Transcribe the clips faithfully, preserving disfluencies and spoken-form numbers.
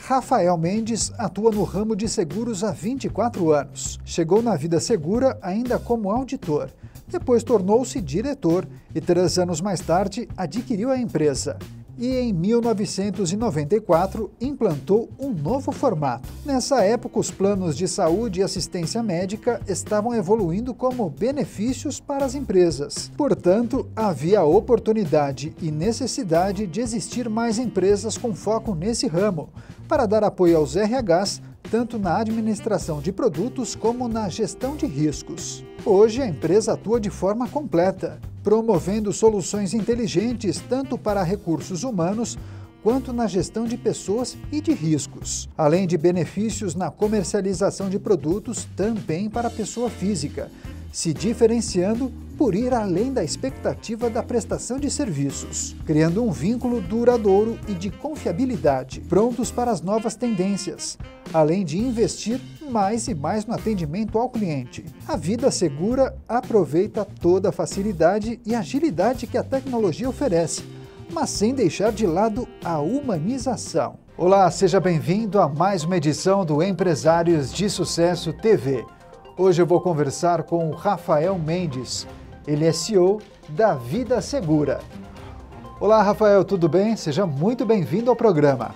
Rafael Mendes atua no ramo de seguros há vinte e quatro anos. Chegou na Vida Segura ainda como auditor. Depois tornou-se diretor e, três anos mais tarde, adquiriu a empresa. E em mil novecentos e noventa e quatro implantou um novo formato. Nessa época, os planos de saúde e assistência médica estavam evoluindo como benefícios para as empresas. Portanto, havia a oportunidade e necessidade de existir mais empresas com foco nesse ramo, para dar apoio aos R Hs, tanto na administração de produtos como na gestão de riscos. Hoje, a empresa atua de forma completa, promovendo soluções inteligentes tanto para recursos humanos quanto na gestão de pessoas e de riscos, além de benefícios na comercialização de produtos também para a pessoa física, se diferenciando por ir além da expectativa da prestação de serviços, criando um vínculo duradouro e de confiabilidade, prontos para as novas tendências, além de investir mais e mais no atendimento ao cliente. A Vida Segura aproveita toda a facilidade e agilidade que a tecnologia oferece, mas sem deixar de lado a humanização. Olá, seja bem-vindo a mais uma edição do Empresários de Sucesso T V. Hoje eu vou conversar com o Rafael Mendes. Ele é C E O da Vida Segura. Olá, Rafael, tudo bem? Seja muito bem-vindo ao programa.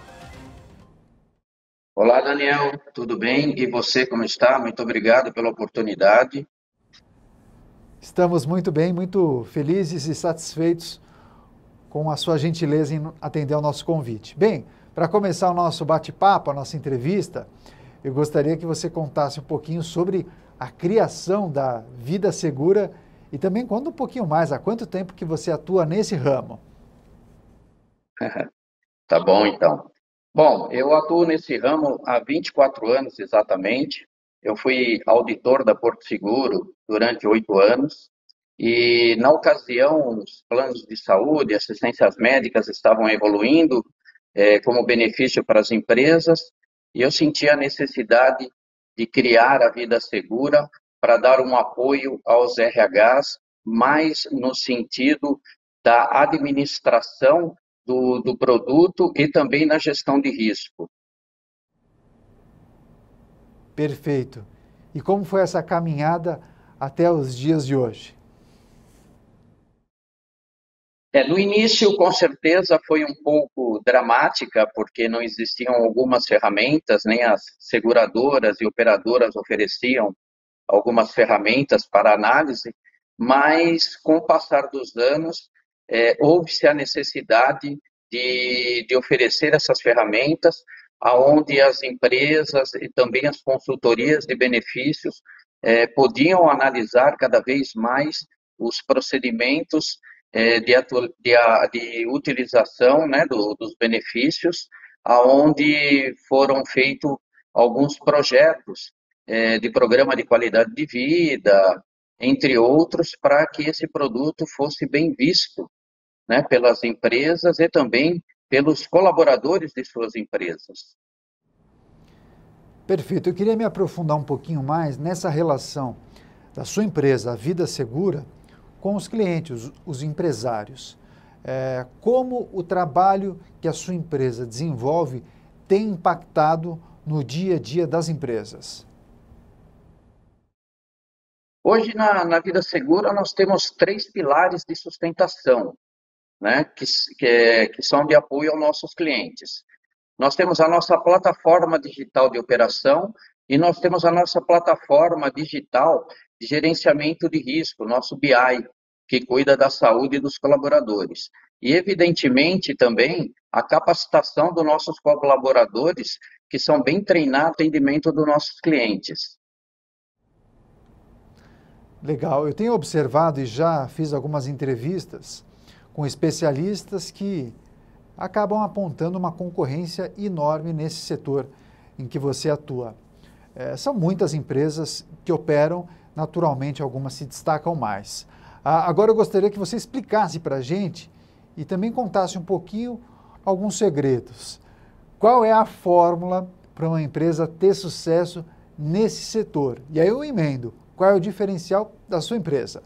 Olá, Daniel, tudo bem? E você, como está? Muito obrigado pela oportunidade. Estamos muito bem, muito felizes e satisfeitos com a sua gentileza em atender ao nosso convite. Bem, para começar o nosso bate-papo, a nossa entrevista, eu gostaria que você contasse um pouquinho sobre a criação da Vida Segura e também conta um pouquinho mais, há quanto tempo que você atua nesse ramo? Tá bom, então. Bom, eu atuo nesse ramo há vinte e quatro anos exatamente. Eu fui auditor da Porto Seguro durante oito anos e, na ocasião, os planos de saúde e assistências médicas estavam evoluindo eh, como benefício para as empresas e eu senti a necessidade de criar a Vida Segura para dar um apoio aos R Hs, mais no sentido da administração do, do produto e também na gestão de risco. Perfeito. E como foi essa caminhada até os dias de hoje? É, no início, com certeza, foi um pouco dramática, porque não existiam algumas ferramentas, nem as seguradoras e operadoras ofereciam algumas ferramentas para análise, mas com o passar dos anos, é, houve-se a necessidade de, de oferecer essas ferramentas, aonde as empresas e também as consultorias de benefícios é, podiam analisar cada vez mais os procedimentos é, de, atu, de, de utilização, né, do, dos benefícios, aonde foram feitos alguns projetos de programa de qualidade de vida, entre outros, para que esse produto fosse bem visto, né, pelas empresas e também pelos colaboradores de suas empresas. Perfeito. Eu queria me aprofundar um pouquinho mais nessa relação da sua empresa, a Vida Segura, com os clientes, os, os empresários. É, como o trabalho que a sua empresa desenvolve tem impactado no dia a dia das empresas? Hoje, na, na Vida Segura, nós temos três pilares de sustentação, né, que, que, é, que são de apoio aos nossos clientes. Nós temos a nossa plataforma digital de operação e nós temos a nossa plataforma digital de gerenciamento de risco, nosso B I, que cuida da saúde dos colaboradores. E, evidentemente, também a capacitação dos nossos colaboradores, que são bem treinados no atendimento dos nossos clientes. Legal. Eu tenho observado e já fiz algumas entrevistas com especialistas que acabam apontando uma concorrência enorme nesse setor em que você atua. É, são muitas empresas que operam, naturalmente algumas se destacam mais. Ah, agora eu gostaria que você explicasse para a gente e também contasse um pouquinho alguns segredos. Qual é a fórmula para uma empresa ter sucesso nesse setor? E aí eu emendo. Qual é o diferencial da sua empresa?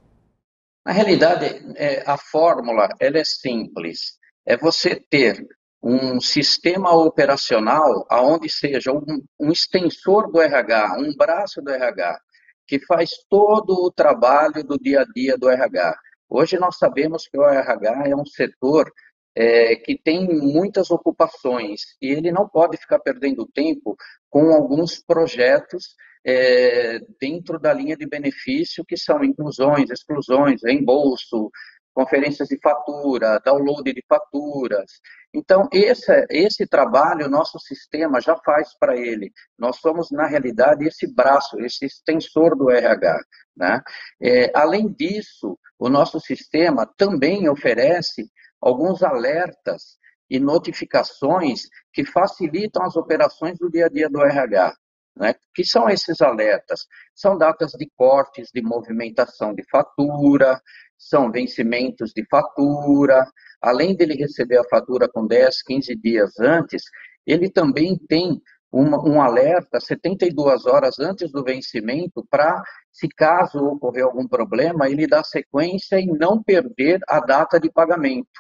Na realidade, é, a fórmula ela é simples. É você ter um sistema operacional aonde seja um, um extensor do R H, um braço do R H, que faz todo o trabalho do dia a dia do R H. Hoje nós sabemos que o R H é um setor é, que tem muitas ocupações e ele não pode ficar perdendo tempo com alguns projetos é, dentro da linha de benefício, que são inclusões, exclusões, reembolso, conferências de fatura, download de faturas. Então, esse, esse trabalho, o nosso sistema já faz para ele. Nós somos, na realidade, esse braço, esse extensor do R H. Né? É, além disso, o nosso sistema também oferece alguns alertas e notificações que facilitam as operações do dia a dia do R H. Né? Que são esses alertas? São datas de cortes de movimentação de fatura, são vencimentos de fatura. Além dele receber a fatura com dez, quinze dias antes, ele também tem uma, um alerta setenta e duas horas antes do vencimento para, se caso ocorrer algum problema, ele dar sequência e não perder a data de pagamento.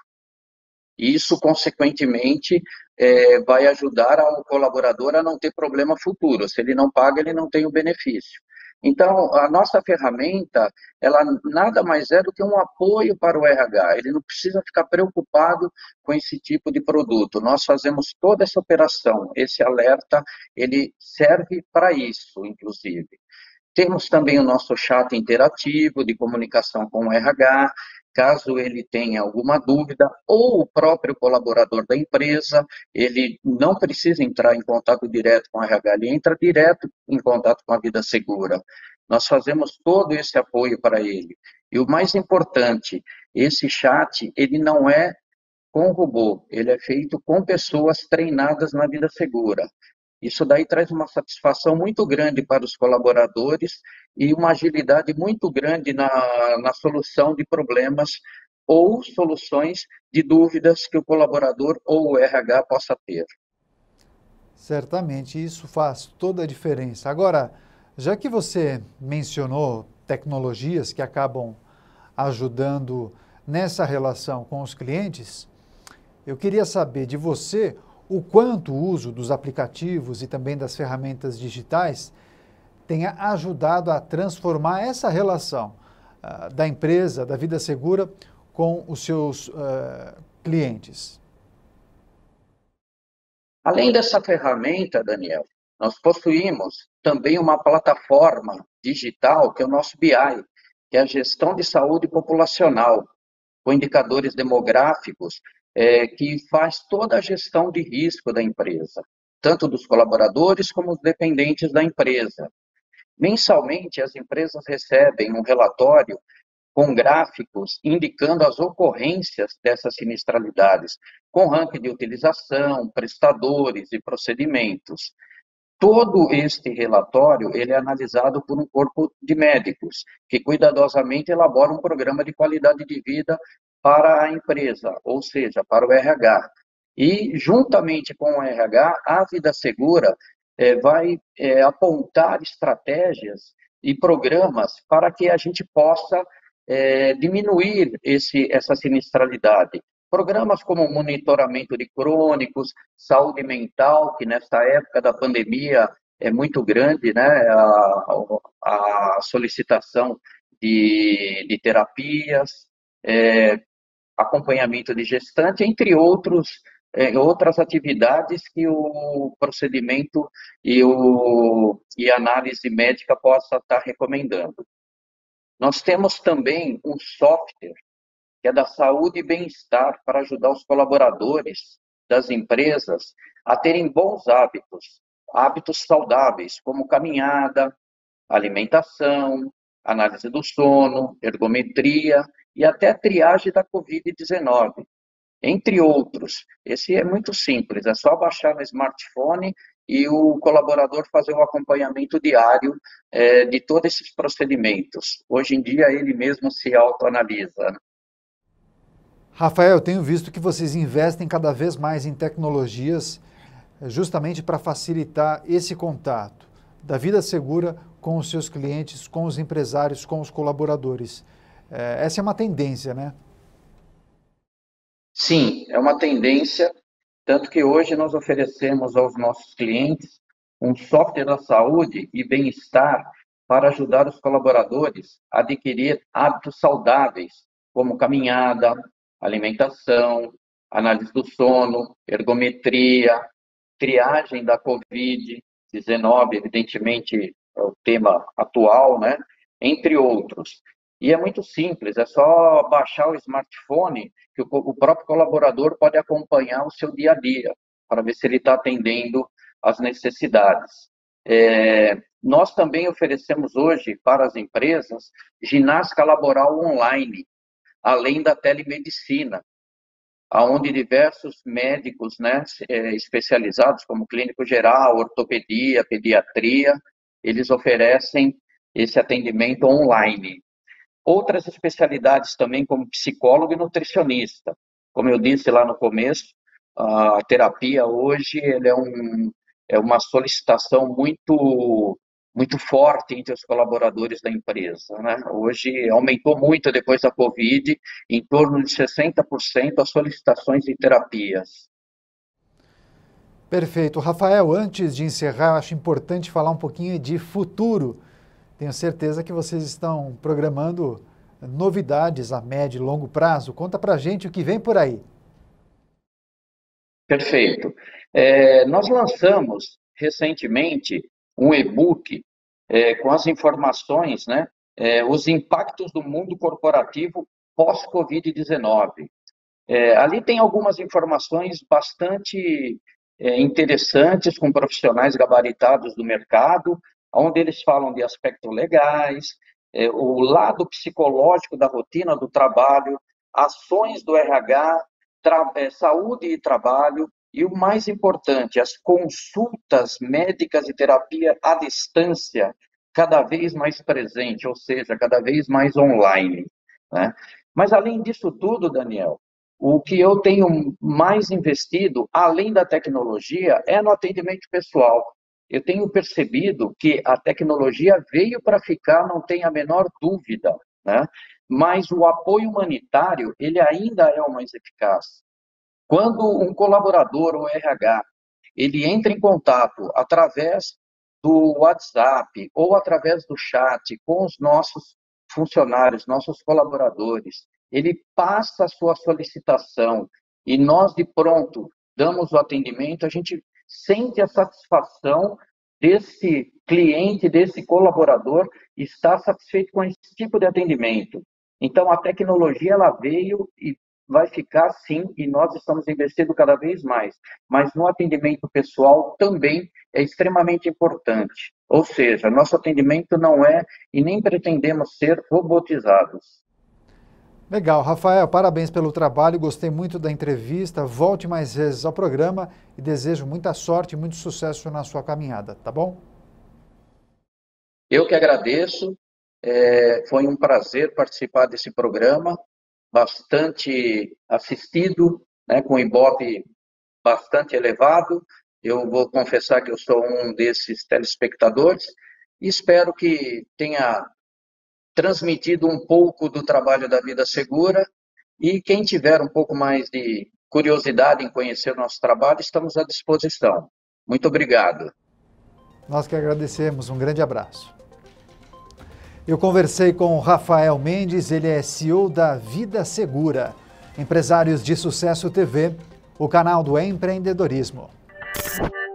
Isso, consequentemente, é, vai ajudar o colaborador a não ter problema futuro. Se ele não paga, ele não tem o benefício. Então, a nossa ferramenta, ela nada mais é do que um apoio para o R H. Ele não precisa ficar preocupado com esse tipo de produto. Nós fazemos toda essa operação. Esse alerta, ele serve para isso, inclusive. Temos também o nosso chat interativo de comunicação com o R H, caso ele tenha alguma dúvida, ou o próprio colaborador da empresa, ele não precisa entrar em contato direto com o R H, ele entra direto em contato com a Vida Segura. Nós fazemos todo esse apoio para ele. E o mais importante, esse chat, ele não é com robô, ele é feito com pessoas treinadas na Vida Segura. Isso daí traz uma satisfação muito grande para os colaboradores e uma agilidade muito grande na, na solução de problemas ou soluções de dúvidas que o colaborador ou o R H possa ter. Certamente, isso faz toda a diferença. Agora, já que você mencionou tecnologias que acabam ajudando nessa relação com os clientes, eu queria saber de você o quanto o uso dos aplicativos e também das ferramentas digitais tenha ajudado a transformar essa relação uh, da empresa, da Vida Segura, com os seus uh, clientes. Além dessa ferramenta, Daniel, nós possuímos também uma plataforma digital, que é o nosso B I, que é a Gestão de Saúde Populacional, com indicadores demográficos, É, que faz toda a gestão de risco da empresa, tanto dos colaboradores como dos dependentes da empresa. Mensalmente, as empresas recebem um relatório com gráficos indicando as ocorrências dessas sinistralidades, com ranking de utilização, prestadores e procedimentos. Todo este relatório ele é analisado por um corpo de médicos, que cuidadosamente elabora um programa de qualidade de vida para a empresa, ou seja, para o R H. E, juntamente com o R H, a Vida Segura é, vai é, apontar estratégias e programas para que a gente possa é, diminuir esse, essa sinistralidade. Programas como monitoramento de crônicos, saúde mental, que nesta época da pandemia é muito grande, né? A, a solicitação de, de terapias, é, acompanhamento de gestante, entre outros, é, outras atividades que o procedimento e, o, e a análise médica possa estar recomendando. Nós temos também um software que é da saúde e bem-estar, para ajudar os colaboradores das empresas a terem bons hábitos, hábitos saudáveis, como caminhada, alimentação, análise do sono, ergometria e até triagem da covid dezenove, entre outros. Esse é muito simples, é só baixar no smartphone e o colaborador fazer um acompanhamento diário é, de todos esses procedimentos. Hoje em dia, ele mesmo se autoanalisa. Rafael, eu tenho visto que vocês investem cada vez mais em tecnologias justamente para facilitar esse contato da Vida Segura com os seus clientes, com os empresários, com os colaboradores. Essa é uma tendência, né? Sim, é uma tendência Tanto que hoje nós oferecemos aos nossos clientes um software da saúde e bem-estar para ajudar os colaboradores a adquirir hábitos saudáveis, como caminhada, alimentação, análise do sono, ergometria, triagem da covid dezenove, evidentemente é o tema atual, né? Entre outros. E é muito simples, é só baixar o smartphone que o próprio colaborador pode acompanhar o seu dia a dia, para ver se ele está atendendo às necessidades. É, nós também oferecemos hoje para as empresas ginástica laboral online, além da telemedicina, onde diversos médicos, né, especializados, como clínico geral, ortopedia, pediatria, eles oferecem esse atendimento online. Outras especialidades também, como psicólogo e nutricionista. Como eu disse lá no começo, a terapia hoje ele é, um, é uma solicitação muito, muito forte entre os colaboradores da empresa, né? Hoje aumentou muito depois da Covid, em torno de sessenta por cento as solicitações de terapias. Perfeito. Rafael, antes de encerrar, acho importante falar um pouquinho de futuro. Tenho certeza que vocês estão programando novidades a médio e longo prazo. Conta pra gente o que vem por aí. Perfeito. É, nós lançamos recentemente um e-book é, com as informações, né, é, os impactos do mundo corporativo pós-covid dezenove. É, ali tem algumas informações bastante é, interessantes, com profissionais gabaritados do mercado, onde eles falam de aspectos legais, é, o lado psicológico da rotina do trabalho, ações do R H, tra- é, saúde e trabalho, e o mais importante, as consultas médicas e terapia à distância, cada vez mais presente, ou seja, cada vez mais online, né? Mas, além disso tudo, Daniel, o que eu tenho mais investido, além da tecnologia, é no atendimento pessoal. Eu tenho percebido que a tecnologia veio para ficar, não tem a menor dúvida, né? Mas o apoio humanitário, ele ainda é o mais eficaz. Quando um colaborador, um R H, ele entra em contato através do WhatsApp ou através do chat com os nossos funcionários, nossos colaboradores, ele passa a sua solicitação e nós, de pronto, damos o atendimento, a gente sente a satisfação desse cliente, desse colaborador, estar satisfeito com esse tipo de atendimento. Então, a tecnologia, ela veio e vai ficar sim, e nós estamos investindo cada vez mais, mas no atendimento pessoal também é extremamente importante. Ou seja, nosso atendimento não é e nem pretendemos ser robotizados. Legal, Rafael, parabéns pelo trabalho, gostei muito da entrevista, volte mais vezes ao programa e desejo muita sorte e muito sucesso na sua caminhada, tá bom? Eu que agradeço, é, foi um prazer participar desse programa, bastante assistido, né, com Ibope bastante elevado. Eu vou confessar que eu sou um desses telespectadores e espero que tenha transmitido um pouco do trabalho da Vida Segura, e quem tiver um pouco mais de curiosidade em conhecer o nosso trabalho, estamos à disposição. Muito obrigado. Nós que agradecemos, um grande abraço. Eu conversei com o Rafael Mendes, ele é C E O da Vida Segura, Empresários de Sucesso T V, o canal do empreendedorismo.